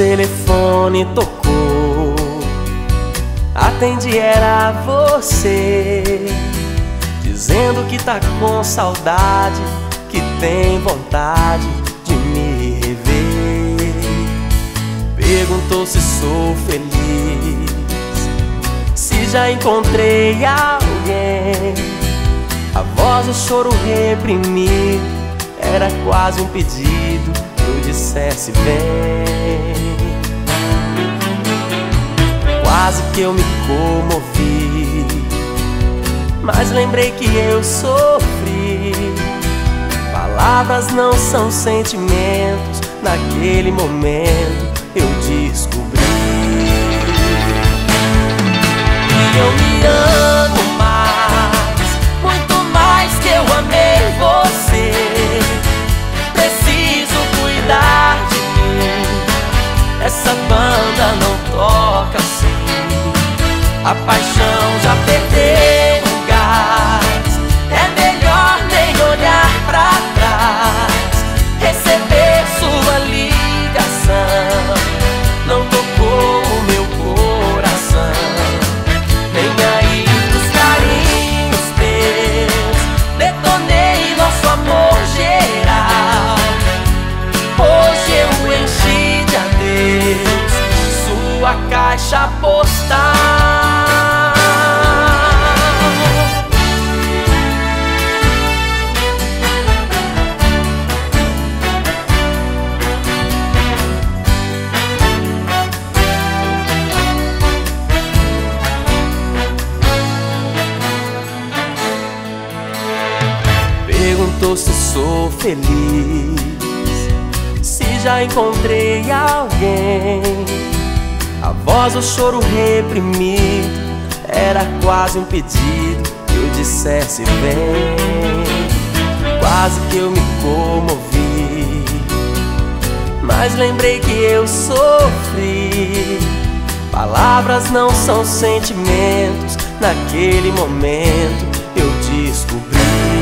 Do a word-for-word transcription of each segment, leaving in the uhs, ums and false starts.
telefone tocou, atendi, era você, dizendo que tá com saudade, que tem vontade de me rever. Perguntou se sou feliz, se já encontrei alguém. A voz do choro reprimido era quase um pedido que eu dissesse vem. Quase que eu me comovi, mas lembrei que eu sofri. Palavras não são sentimentos, naquele momento eu descobri que eu me amo mais, muito mais que eu amei você. Preciso cuidar de mim, essa banda não toca assim. A paixão já perdeu o gás, é melhor nem olhar pra trás. Receber sua ligação não tocou o meu coração, nem aí dos carinhos teus. Detonei nosso amor geral, hoje eu enchi de adeus sua caixa postal. Perguntou se sou feliz, se já encontrei alguém. A voz do choro reprimido era quase um pedido que eu dissesse vem. Quase que eu me comovi, mas lembrei que eu sofri. Palavras não são sentimentos, naquele momento eu descobri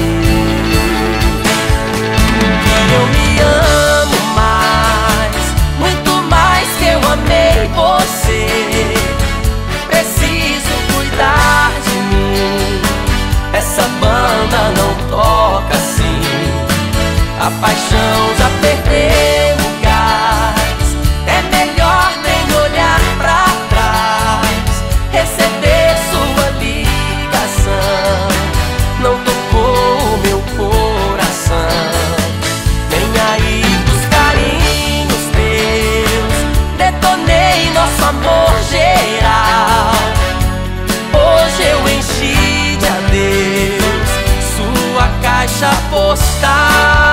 que eu me amo mais, muito mais que eu amei você. Preciso cuidar de mim, essa banda não toca assim. A paixão já perdeu o gás, é melhor nem olhar pra trás. Receber sua ligação não tocou o meu coração, nem aí dos carinhos teus. Detonei nosso amor geral, hoje eu enchi de adeus sua caixa postal.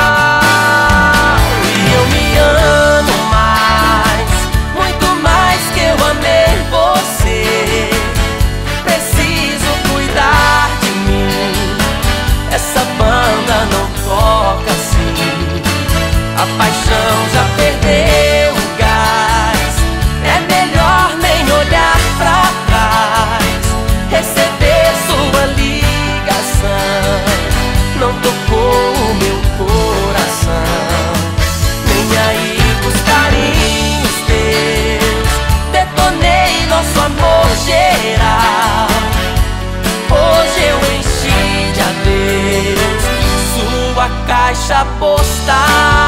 E eu me amo mais, muito mais que eu amei você. Preciso cuidar de mim, essa banda não toca assim. A paixão já perdeu o gás, é melhor nem olhar pra trás. Receber sua ligação não tocou o meu coração, nem aí os carinhos teus. Detonei nosso amor geral, hoje eu enchi de adeus sua caixa postal.